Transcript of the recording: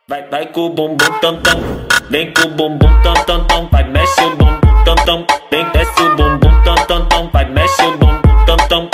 Vai com o bumbum tam tam, vem com o bumbum tam tam tam, vai mexe o bumbum tam tam, vem desce o bumbum tam tam tam, vai mexe o bumbum tam tam.